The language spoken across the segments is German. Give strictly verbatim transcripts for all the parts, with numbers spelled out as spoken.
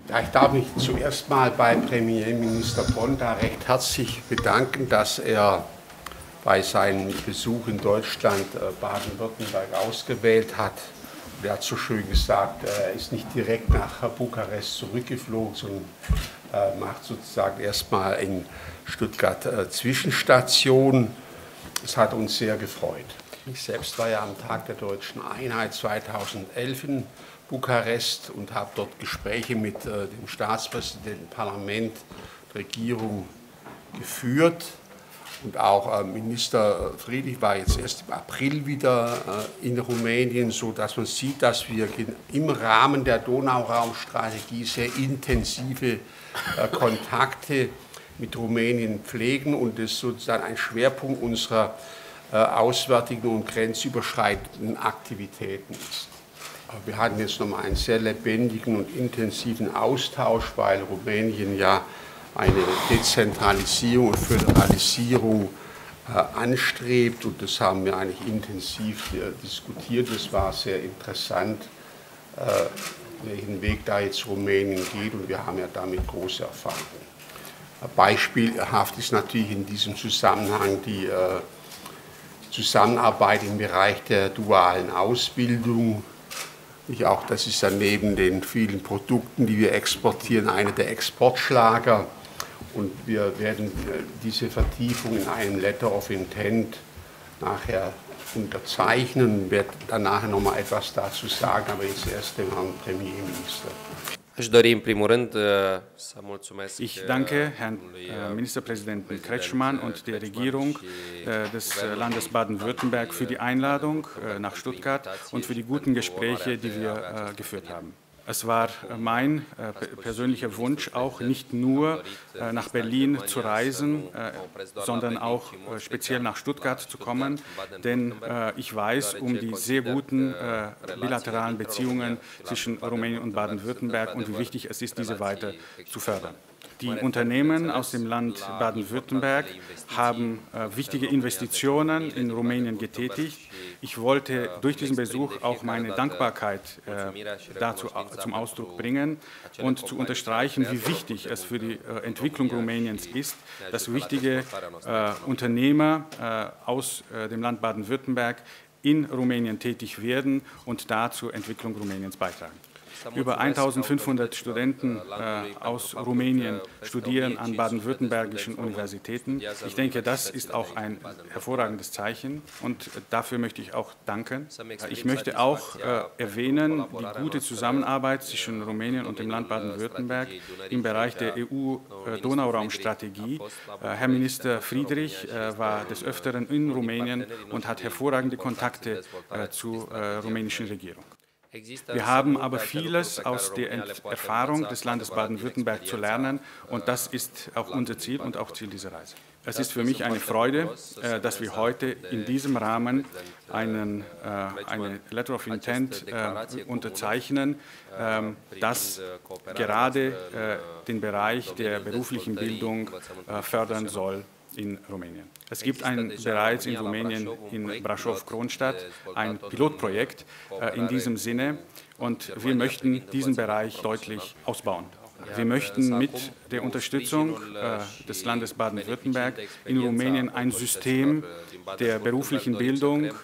Ja, ich darf mich zuerst mal bei Premierminister Ponta recht herzlich bedanken, dass er bei seinem Besuch in Deutschland Baden-Württemberg ausgewählt hat. Er hat so schön gesagt, er ist nicht direkt nach Bukarest zurückgeflogen, sondern macht sozusagen erstmal in Stuttgart Zwischenstation. Das hat uns sehr gefreut. Ich selbst war ja am Tag der Deutschen Einheit zweitausendelf in Bukarest und habe dort Gespräche mit dem Staatspräsidenten, Parlament, Regierung geführt. Und auch Minister Friedrich war jetzt erst im April wieder in Rumänien, sodass man sieht, dass wir im Rahmen der Donauraumstrategie sehr intensive Kontakte mit Rumänien pflegen und es sozusagen ein Schwerpunkt unserer auswärtigen und grenzüberschreitenden Aktivitäten ist. Wir hatten jetzt nochmal einen sehr lebendigen und intensiven Austausch, weil Rumänien ja eine Dezentralisierung und Föderalisierung äh, anstrebt, und das haben wir eigentlich intensiv äh, diskutiert. Es war sehr interessant, äh, welchen Weg da jetzt Rumänien geht, und wir haben ja damit große Erfahrung. Beispielhaft ist natürlich in diesem Zusammenhang die äh, Zusammenarbeit im Bereich der dualen Ausbildung. Ich auch, das ist ja neben den vielen Produkten, die wir exportieren, einer der Exportschlager. Und wir werden diese Vertiefung in einem Letter of Intent nachher unterzeichnen. Ich werde danach noch mal etwas dazu sagen, aber jetzt erst dem Herrn Premierminister. Ich danke Herrn Ministerpräsidenten Kretschmann und der Regierung des Landes Baden-Württemberg für die Einladung nach Stuttgart und für die guten Gespräche, die wir geführt haben. Es war mein persönlicher Wunsch, auch nicht nur nach Berlin zu reisen, sondern auch speziell nach Stuttgart zu kommen, denn ich weiß um die sehr guten bilateralen Beziehungen zwischen Rumänien und Baden-Württemberg und wie wichtig es ist, diese weiter zu fördern. Die Unternehmen aus dem Land Baden-Württemberg haben äh, wichtige Investitionen in Rumänien getätigt. Ich wollte durch diesen Besuch auch meine Dankbarkeit äh, dazu äh, zum Ausdruck bringen und zu unterstreichen, wie wichtig es für die äh, Entwicklung Rumäniens ist, dass wichtige äh, Unternehmer äh, aus äh, dem Land Baden-Württemberg in Rumänien tätig werden und da zur Entwicklung Rumäniens beitragen. Über eintausendfünfhundert Studenten äh, aus Rumänien studieren an baden-württembergischen Universitäten. Ich denke, das ist auch ein hervorragendes Zeichen, und dafür möchte ich auch danken. Ich möchte auch äh, erwähnen die gute Zusammenarbeit zwischen Rumänien und dem Land Baden-Württemberg im Bereich der E U-Donauraumstrategie. Äh, Herr Minister Friedrich äh, war des Öfteren in Rumänien und hat hervorragende Kontakte äh, zur äh, rumänischen Regierung. Wir haben aber vieles aus der Erfahrung des Landes Baden-Württemberg zu lernen, und das ist auch unser Ziel und auch Ziel dieser Reise. Es ist für mich eine Freude, dass wir heute in diesem Rahmen einen, eine Letter of Intent unterzeichnen, das gerade den Bereich der beruflichen Bildung fördern soll in Rumänien. Es gibt ein, bereits in Rumänien, in Brașov-Kronstadt, ein Pilotprojekt äh, in diesem Sinne, und wir möchten diesen Bereich deutlich ausbauen. Wir möchten mit der Unterstützung äh, des Landes Baden-Württemberg in Rumänien ein System der beruflichen Bildung äh,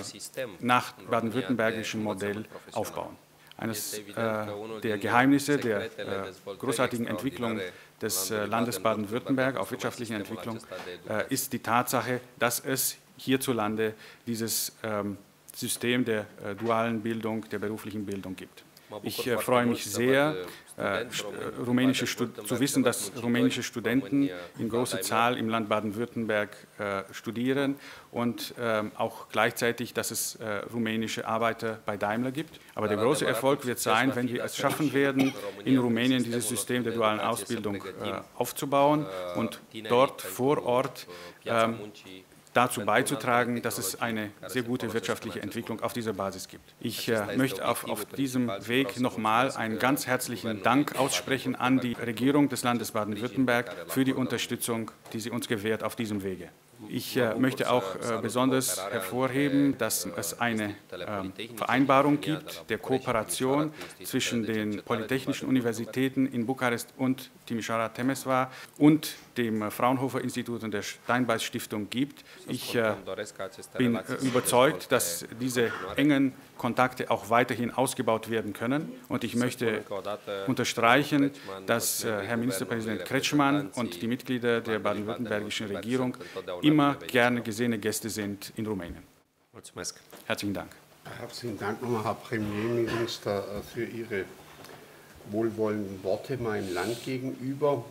nach baden-württembergischem Modell aufbauen. Eines äh, der Geheimnisse der äh, großartigen Entwicklung des äh, Landes Baden-Württemberg auf wirtschaftlichen Entwicklung äh, ist die Tatsache, dass es hierzulande dieses ähm, System der äh, dualen Bildung, der beruflichen Bildung gibt. Ich äh, freue mich sehr, äh, rumänische zu wissen, dass rumänische Studenten in großer Zahl im Land Baden-Württemberg äh, studieren, und äh, auch gleichzeitig, dass es äh, rumänische Arbeiter bei Daimler gibt. Aber der große Erfolg wird sein, wenn wir es schaffen werden, in Rumänien dieses System der dualen Ausbildung äh, aufzubauen und dort vor Ort äh, dazu beizutragen, dass es eine sehr gute wirtschaftliche Entwicklung auf dieser Basis gibt. Ich äh, möchte auf, auf diesem Weg nochmal einen ganz herzlichen Dank aussprechen an die Regierung des Landes Baden-Württemberg für die Unterstützung, die sie uns gewährt auf diesem Wege. Ich äh, möchte auch äh, besonders hervorheben, dass es eine äh, Vereinbarung gibt der Kooperation zwischen den Polytechnischen Universitäten in Bukarest und Timișoara Temeswar und dem Fraunhofer-Institut und der Steinbeis-Stiftung gibt. Ich äh, bin äh, überzeugt, dass diese engen Kontakte auch weiterhin ausgebaut werden können. Und ich möchte unterstreichen, dass äh, Herr Ministerpräsident Kretschmann und die Mitglieder der baden-württembergischen Regierung immer gerne gesehene Gäste sind in Rumänien. Herzlichen Dank. Herzlichen Dank nochmal, Herr Premierminister, für Ihre wohlwollenden Worte meinem Land gegenüber.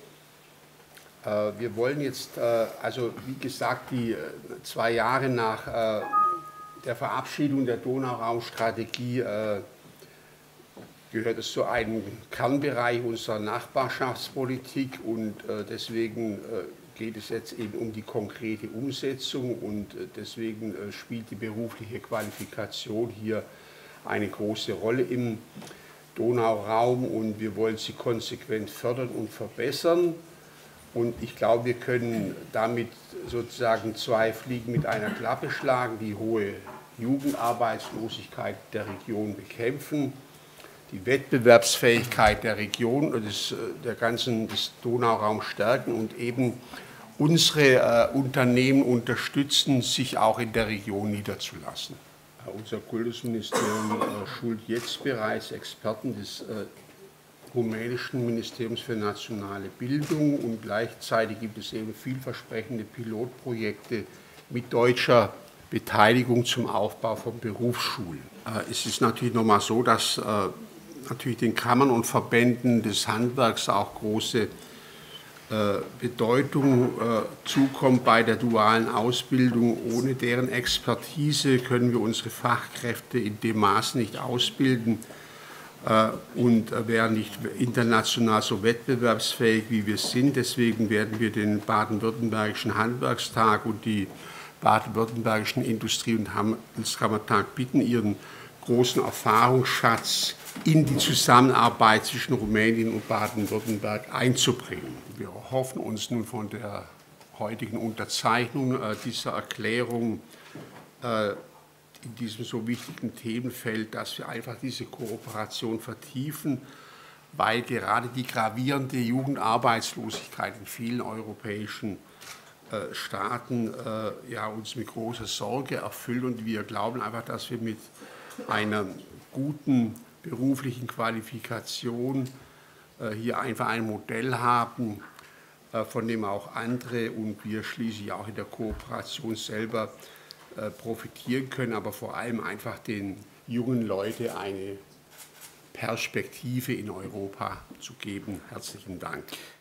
Wir wollen jetzt, also wie gesagt, die zwei Jahre nach der Verabschiedung der Donauraum-Strategie gehört es zu einem Kernbereich unserer Nachbarschaftspolitik und deswegen geht es jetzt eben um die konkrete Umsetzung und deswegen spielt die berufliche Qualifikation hier eine große Rolle im Donauraum und wir wollen sie konsequent fördern und verbessern. Und ich glaube, wir können damit sozusagen zwei Fliegen mit einer Klappe schlagen, die hohe Jugendarbeitslosigkeit der Region bekämpfen, die Wettbewerbsfähigkeit der Region und des, der ganzen, des Donauraums stärken und eben unsere äh, Unternehmen unterstützen, sich auch in der Region niederzulassen. Äh, unser Kultusministerium äh, schult jetzt bereits Experten des äh, rumänischen Ministeriums für nationale Bildung und gleichzeitig gibt es eben vielversprechende Pilotprojekte mit deutscher Beteiligung zum Aufbau von Berufsschulen. Äh, es ist natürlich nochmal so, dass äh, natürlich den Kammern und Verbänden des Handwerks auch große äh, Bedeutung äh, zukommt bei der dualen Ausbildung. Ohne deren Expertise können wir unsere Fachkräfte in dem Maß nicht ausbilden äh, und äh, wären nicht international so wettbewerbsfähig, wie wir sind. Deswegen werden wir den Baden-Württembergischen Handwerkstag und die Baden-Württembergischen Industrie- und Handelskammertag bitten, ihren großen Erfahrungsschatz in die Zusammenarbeit zwischen Rumänien und Baden-Württemberg einzubringen. Wir hoffen uns nun von der heutigen Unterzeichnung äh, dieser Erklärung äh, in diesem so wichtigen Themenfeld, dass wir einfach diese Kooperation vertiefen, weil gerade die gravierende Jugendarbeitslosigkeit in vielen europäischen äh, Staaten äh, ja, uns mit großer Sorge erfüllt und wir glauben einfach, dass wir mit einer guten beruflichen Qualifikation äh, hier einfach ein Modell haben, äh, von dem auch andere und wir schließlich auch in der Kooperation selber äh, profitieren können, aber vor allem einfach den jungen Leuten eine Perspektive in Europa zu geben. Herzlichen Dank.